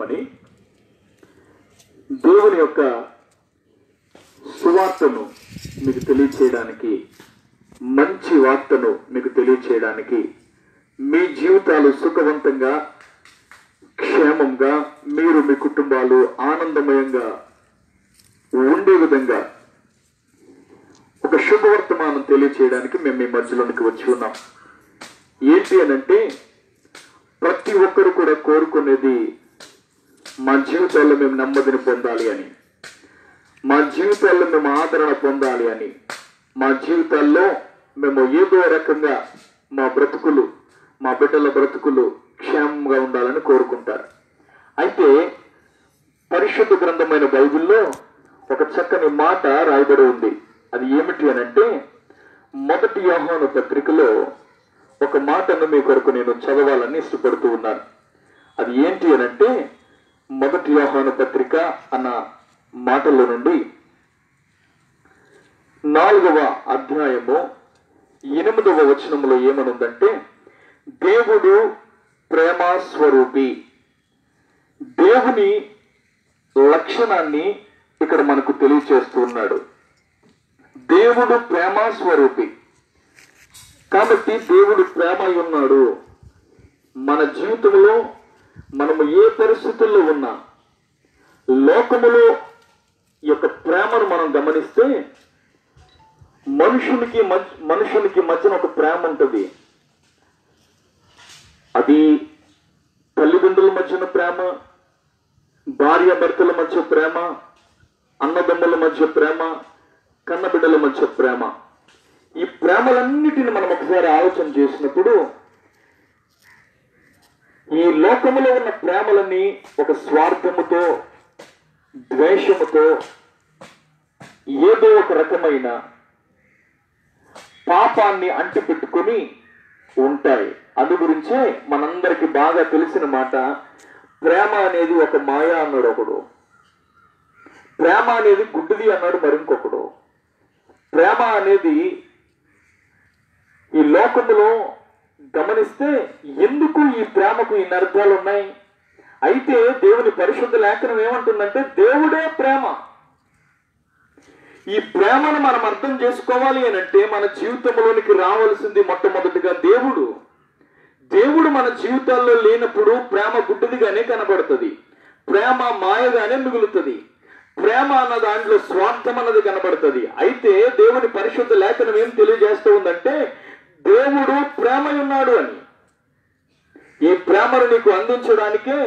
రమ్మని దేవుని యొక్క సువార్తను మీకు తెలియచేయడానికి, మంచి వార్తను మీకు తెలియచేయడానికి, మీ జీవితాలు సుఖవంతంగా క్షేమంగా మీరు మీ కుటుంబాలు ఆనందమయంగా ఉండే విధంగా ఒక శుభవర్తమానం తెలియచేయడానికి మేము మీ మధ్యలోనికి వచ్చి ఉన్నాం. ఏంటి అనంటే, ప్రతి ఒక్కరు కూడా కోరుకునేది మా జీవితాల్లో మేము నెమ్మదిని పొందాలి అని, మా జీవితాల్లో మేము ఆదరణ పొందాలి అని, మా జీవితాల్లో మేము ఏదో రకంగా మా బ్రతుకులు, మా బిడ్డల బ్రతుకులు క్షేమంగా ఉండాలని కోరుకుంటారు. అయితే పరిశుద్ధ గ్రంథమైన బైబిల్లో ఒక చక్కని మాట రాయబడి ఉంది. అది ఏమిటి అనంటే, 1 యోహాను పత్రికలో ఒక మాటను మీ కొరకు నేను చదవాలని ఇష్టపడుతూ ఉన్నాను. అది ఏంటి అనంటే, 1 యోహాను పత్రిక అన్న మాటలో నుండి 4వ అధ్యాయము 8వ వచనంలో ఏమనుందంటే, దేవుడు ప్రేమ స్వరూపి. దేవుని లక్షణాన్ని ఇక్కడ మనకు తెలియచేస్తూ ఉన్నాడు. దేవుడు ప్రేమ స్వరూపి కాబట్టి దేవుడు ప్రేమ అయి ఉన్నాడు. మన జీవితంలో మనము ఏ పరిస్థితుల్లో ఉన్నా లోకములో యొక్క ప్రేమను మనం గమనిస్తే మనుషునికి మధ్యన ఒక ప్రేమ ఉంటుంది. అది తల్లిదండ్రుల మధ్యన ప్రేమ, భార్య భర్తల మధ్య ప్రేమ, అన్నదమ్ముల మధ్య ప్రేమ, కన్నబిడ్డల మధ్య ప్రేమ. ఈ ప్రేమలన్నిటిని మనం ఒకసారి ఆలోచన చేసినప్పుడు ఈ లోకములో ఉన్న ప్రేమలన్నీ ఒక స్వార్థముతో, ద్వేషముతో, ఏదో ఒక రకమైన పాపాన్ని అంటిపెట్టుకొని ఉంటాయి. అందు గురించే మనందరికి బాగా తెలిసిన మాట, ప్రేమ అనేది ఒక మాయ అన్నాడు ఒకడు, ప్రేమ అనేది గుడ్డిది అన్నాడు మరింకొకడు. ప్రేమ అనేది ఈ లోకములో గమనిస్తే ఎందుకు ఈ ప్రేమకు ఈ అర్థాలు ఉన్నాయి? అయితే దేవుని పరిశుద్ధ లేఖనం ఏమంటుందంటే, దేవుడే ప్రేమ. ఈ ప్రేమను మనం అర్థం చేసుకోవాలి అని అంటే మన జీవితంలోనికి రావాల్సింది మొట్టమొదటిగా దేవుడు మన జీవితాల్లో లేనప్పుడు ప్రేమ గుడ్డిదిగానే కనబడుతుంది, ప్రేమ మాయగానే మిగులుతుంది, ప్రేమ అన్న దాంట్లో స్వార్థం అన్నది కనబడుతుంది. అయితే దేవుని పరిశుద్ధ లేఖనం ఏం తెలియజేస్తూ ఉందంటే, దేవుడు ప్రేమ ఉన్నాడు అని. ఈ ప్రేమను నీకు అందించడానికే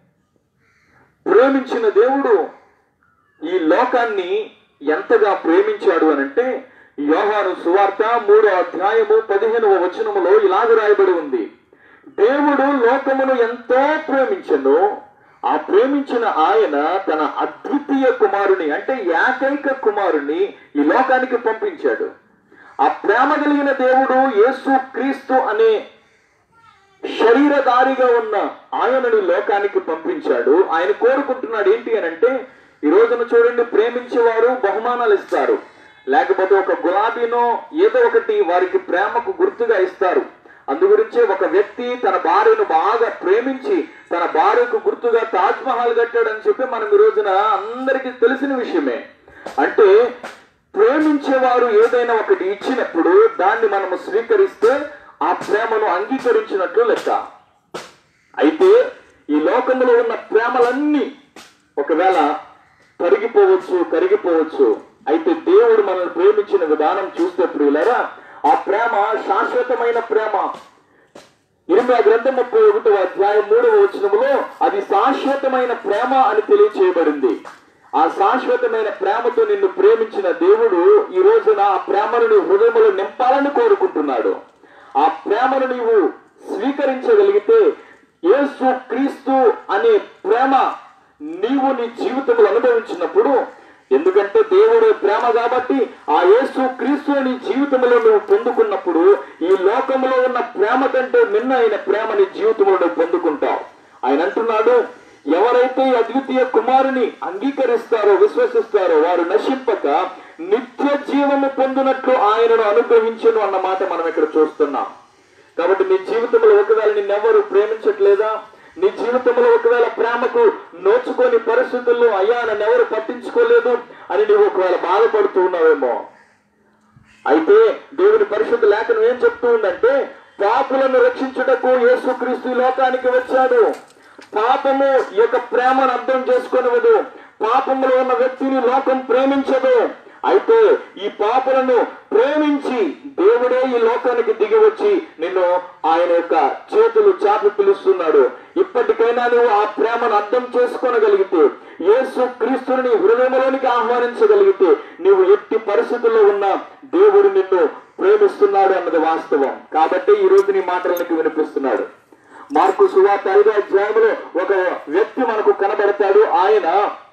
ప్రేమించిన దేవుడు ఈ లోకాన్ని ఎంతగా ప్రేమించాడు అనంటే, యోహాను సువార్త 3వ అధ్యాయము 15వ వచనములో ఇలాగ రాయబడి ఉంది, దేవుడు లోకమును ఎంతో ప్రేమించెను, ఆ ప్రేమించిన ఆయన తన అద్వితీయ కుమారుని అంటే ఏకైక కుమారుని ఈ లోకానికి పంపించాడు. ఆ ప్రేమ కలిగిన దేవుడు యేసు క్రీస్తు అనే శరీరధారిగా ఉన్న ఆయనను లోకానికి పంపించాడు. ఆయన కోరుకుంటున్నాడు ఏంటి అనంటే, ఈ రోజున చూడండి, ప్రేమించేవారు బహుమానాలు ఇస్తారు, లేకపోతే ఒక గులాబీనో ఏదో ఒకటి వారికి ప్రేమకు గుర్తుగా ఇస్తారు. అందుగురించే ఒక వ్యక్తి తన భార్యను బాగా ప్రేమించి తన భార్యకు గుర్తుగా తాజ్ మహల్ కట్టాడని చెప్పి మనం ఈ రోజున అందరికీ తెలిసిన విషయమే. అంటే ప్రేమించేవారు ఏదైనా ఒకటి ఇచ్చినప్పుడు దాన్ని మనము స్వీకరిస్తే ఆ ప్రేమను అంగీకరించినట్లు లెక్క. అయితే ఈ లోకంలో ఉన్న ప్రేమలన్నీ ఒకవేళ కరిగిపోవచ్చు. అయితే దేవుడు మనల్ని ప్రేమించిన విధానం చూస్తే ప్రియులారా, ఆ ప్రేమ శాశ్వతమైన ప్రేమ. 8వ గ్రంథం 31వ అధ్యాయం 3వ వచనములో అది శాశ్వతమైన ప్రేమ అని తెలియచేయబడింది. ఆ శాశ్వతమైన ప్రేమతో నిన్ను ప్రేమించిన దేవుడు ఈ రోజున ఆ ప్రేమను నీ హృదయములో నింపాలని కోరుకుంటున్నాడు. ఆ ప్రేమను నీవు స్వీకరించగలిగితే యేసు క్రీస్తు అనే ప్రేమ నీవు నీ జీవితంలో అనుభవించినప్పుడు, ఎందుకంటే దేవుడే ప్రేమ కాబట్టి ఆ యేసు క్రీస్తు నీ జీవితంలో నువ్వు పొందుకున్నప్పుడు ఈ లోకంలో ఉన్న ప్రేమ కంటే మిన్న అయిన ప్రేమ నీ జీవితంలో నువ్వు పొందుకుంటావు. ఆయన అంటున్నాడు, ఎవరైతే అద్వితీయ కుమారుని అంగీకరిస్తారో విశ్వసిస్తారో వారు నశింపక నిత్య జీవము పొందినట్లు ఆయనను అనుగ్రహించును అన్న మాట మనం ఇక్కడ చూస్తున్నాం. కాబట్టి నీ జీవితంలో ఒకవేళ నిన్నెవరు ప్రేమించట్లేదా, నీ జీవితంలో ఒకవేళ ప్రేమకు నోచుకొని పరిస్థితుల్లో అయ్యా నన్ను ఎవరు పట్టించుకోలేదు అని నీవు ఒకవేళ బాధపడుతూ ఉన్నావేమో. అయితే దేవుని పరిశుద్ధ లేఖనం ఏం చెప్తూ ఉందంటే, పాపులను రక్షించుటకు యేసుక్రీస్తు ఈ లోకానికి వచ్చాడు. పాపము ఈ యొక్క ప్రేమను అర్థం చేసుకొనవదు. పాపములో ఉన్న వ్యక్తిని లోకం ప్రేమించదు. అయితే ఈ పాపులను ప్రేమించి దేవుడే ఈ లోకానికి దిగి వచ్చి నిన్ను ఆయన యొక్క చేతులు చాపి పిలుస్తున్నాడు. ఇప్పటికైనా నువ్వు ఆ ప్రేమను అర్థం చేసుకోగలిగితే, యేసు క్రీస్తుని హృదయంలోనికి ఆహ్వానించగలిగితే, నువ్వు ఎట్టి పరిస్థితుల్లో ఉన్నా దేవుడు నిన్ను ప్రేమిస్తున్నాడు అన్నది వాస్తవం. కాబట్టి ఈ రోజు నీ మాటలకు వినిపిస్తున్నాడు. మార్కు సువార్త 5వ అధ్యాయంలో ఒక వ్యక్తి మనకు కనబడతాడు. ఆయన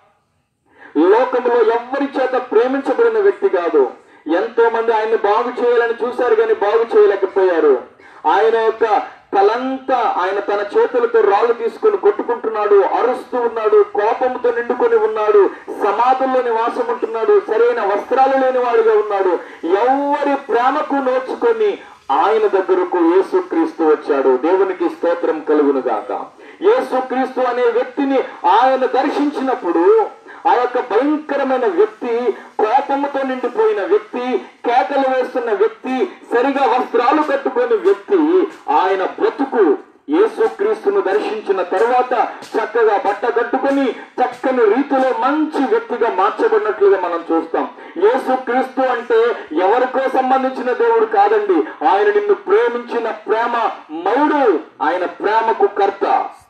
లోకంలో ఎవ్వరి చేత ప్రేమించబడిన వ్యక్తి కాదు. ఎంతో మంది ఆయన్ని బాగు చేయాలని చూశారు కానీ బాగు చేయలేకపోయారు. ఆయన యొక్క తలంతా ఆయన తన చేతులతో రాళ్ళు తీసుకొని కొట్టుకుంటున్నాడు, అరుస్తూ ఉన్నాడు, కోపంతో నిండుకొని ఉన్నాడు, సమాధుల్లో నివాసం ఉంటున్నాడు, సరైన వస్త్రాలు లేని వాడుగా ఉన్నాడు. ఎవరి ప్రేమకు నోచుకొని ఆయన దగ్గరకు యేసుక్రీస్తు వచ్చాడు. దేవునికి స్తోత్రం కలుగును గాక. యేసుక్రీస్తు అనే వ్యక్తిని ఆయన దర్శించినప్పుడు ఆ యొక్క భయంకరమైన వ్యక్తి, కోపముతో నిండిపోయిన వ్యక్తి, కేకలు వేస్తున్న వ్యక్తి, సరిగా వస్త్రాలు కట్టుకుని వ్యక్తి, ఆయన బ్రతుకు యేసుక్రీస్తును దర్శించిన తర్వాత చక్కగా బట్ట కట్టుకొని చక్కని రీతిలో మంచి వ్యక్తిగా మార్చబడినట్లుగా మనం చూస్తాం. యేసుక్రీస్తు అంటే ఎవరికో సంబంధించిన దేవుడు కాదండి. ఆయన నిన్ను ప్రేమించిన ప్రేమ మౌడు. ఆయన ప్రేమకు కర్త,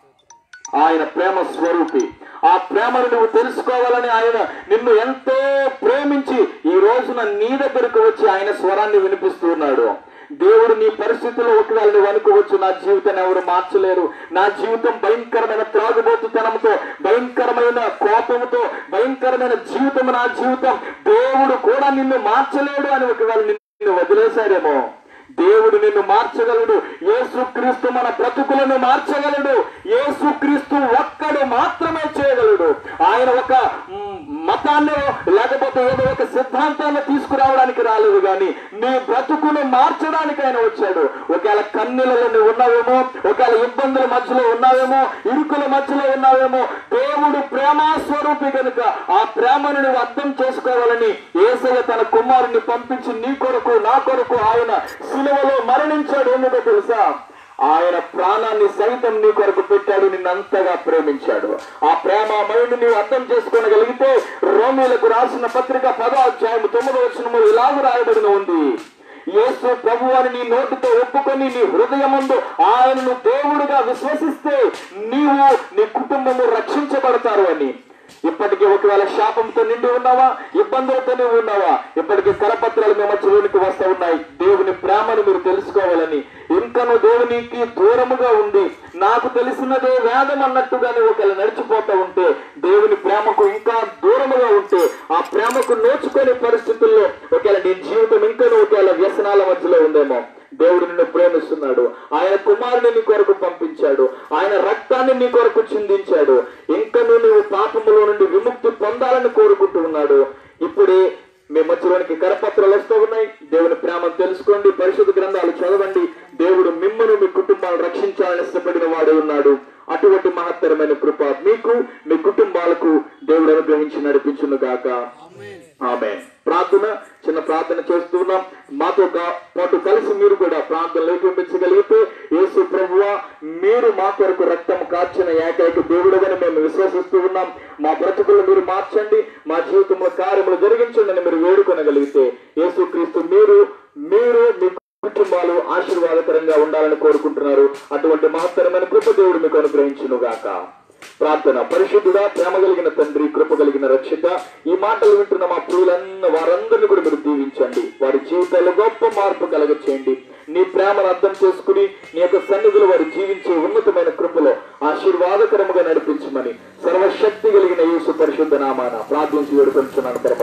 ఆయన ప్రేమ స్వరూపి. ఆ ప్రేమను నువ్వు తెలుసుకోవాలని ఆయన నిన్ను ఎంతో ప్రేమించి ఈ రోజున నీ దగ్గరకు వచ్చి ఆయన స్వరాన్ని వినిపిస్తున్నాడు. దేవుడు నీ పరిస్థితుల్లో ఒకవేళ నువ్వు అనుకోవచ్చు, నా జీవితాన్ని ఎవరు మార్చలేరు, నా జీవితం భయంకరమైన త్రాగుబోతుతనంతో, భయంకరమైన కోపంతో, భయంకరమైన జీవితం నా జీవితం, దేవుడు కూడా నిన్ను మార్చలేడు అని ఒకవేళ నిన్ను వదిలేశాడేమో. దేవుడు నిన్ను మార్చగలడు. యేసుక్రీస్తు మన బ్రతుకులను మార్చగలడు. యేసుక్రీస్తు ఒక్కడు మాత్రమే చేయగలడు. ఆయన ఒక మతాన్ని లేకపోతే ఏదో ఒక సిద్ధాంతాన్ని తీసుకురావడానికి రాలేదు, కానీ నీ బ్రతుకును మార్చడానికి ఆయన వచ్చాడు. ఒకవేళ కన్నీళ్ళలో నువ్వు ఉన్నావేమో, ఒకవేళ ఇబ్బందుల మధ్యలో ఉన్నావేమో, ఇరుకుల మధ్యలో ఉన్నావేమో, దేవుడు ప్రేమాస్వరూపి కనుక ఆ ప్రేమను నువ్వు అర్థం చేసుకోవాలని యేసయ్య తన కుమారుని పంపించి నీ కొరకు నా కొరకు ఆయన సిలువలో మరణించాడు. ఎందుకో తెలుసా? ఆయన ప్రాణాన్ని సైతం నీ కొరకు పెట్టాడు. నిన్నంతగా ప్రేమించాడు. ఆ ప్రేమమయుని నీవు అర్థం చేసుకోగలిగితే రోమీలకు రాసిన పత్రిక 10వ అధ్యాయం 9వ వచనము ఇలాగ రాయబడిన ఉంది, యేసు ప్రభువుని నీ నోటితో ఒప్పుకొని నీ హృదయమందు ఆయనను దేవుడిగా విశ్వసిస్తే నీవు నీ కుటుంబము రక్షించబడతారు అని. ఇప్పటికీ ఒకవేళ శాపంతో నిండి ఉన్నావా, ఇబ్బందులతో నువ్వు ఉన్నావా, ఇప్పటికీ కరపత్రాలు మీ మధ్యలోనికి వస్తూ ఉన్నాయి. దేవుని ప్రేమను మీరు తెలుసుకోవాలని, ఇంకను దేవునికి దూరముగా ఉండి నాకు తెలిసినదే వేదం అన్నట్టుగానే ఒకవేళ నడిచిపోతూ ఉంటే, దేవుని ప్రేమకు ఇంకా దూరముగా ఉంటే, ఆ ప్రేమకు నోచుకునే పరిస్థితుల్లో ఒకవేళ నీ జీవితం ఇంకనూ ఒకవేళ వ్యసనాల మధ్యలో ఉందేమో, దేవుడు నిన్ను ప్రేమిస్తున్నాడు. ఆయన కుమారుని నీ కొరకు పంపించాడు. ఆయన రక్తాన్ని నీ కొరకు చిందించాడు. ఇంకనూ నువ్వు పాపములో నుండి విముక్తి పొందాలని కోరుకుంటూ ఉన్నాడు. ఇప్పుడే మీ మధ్యలోనికి కరపత్రాలు వస్తూ ఉన్నాయి. దేవుని ప్రేమను తెలుసుకోండి, పరిశుద్ధ గ్రంథాలు చదవండి. దేవుడు మిమ్మల్ని మీ కుటుంబాలను రక్షించాలని ఇష్టపడిన వాడు ఉన్నాడు. అటువంటి మహత్తరమైన కృప మీకు మీ కుటుంబాలకు దేవుడు అనుగ్రహించి నడిపించును గాక. ఆమేన్. ప్రార్థన, చిన్న ప్రార్థన చేస్తున్నాం. మాతో పాటు కలిసి మీరు కూడా ప్రార్థనలు ఏకీపించగలిగితే, యేసు ప్రభువా, మీరు మా కొరకు రక్తం కార్చిన ఏకైక దేవుడుగానే మేము విశ్వసిస్తూ ఉన్నాం. మా బ్రతుకులు మీరు మార్చండి, మా జీవితంలో కార్యములు జరిగించండి అని మీరు వేడుకొనగలిగితే, యేసుక్రీస్తు మీరు మీ కుటుంబాలు ఆశీర్వాదకరంగా ఉండాలని కోరుకుంటున్నారు. అటువంటి మహత్తరమైన కృప దేవుడు మీకు అనుగ్రహించును గాక. ప్రార్థన. పరిశుద్ధుడా, ప్రేమ కలిగిన తండ్రి, కృప కలిగిన రక్షక, ఈ మాటలు వింటున్న మా ప్రియులన్న వారందరినీ కూడా మీరు దీవించండి. వారి జీవితాల్లో గొప్ప మార్పు కలగచేయండి. నీ ప్రేమను అర్థం చేసుకుని నీ యొక్క సన్నిధిలో వారు జీవించే ఉన్నతమైన కృపలో ఆశీర్వాదకరముగా నడిపించమని సర్వశక్తి కలిగిన యేసు పరిశుద్ధ నామాన ప్రార్థించి వేడుకొంటున్నాను.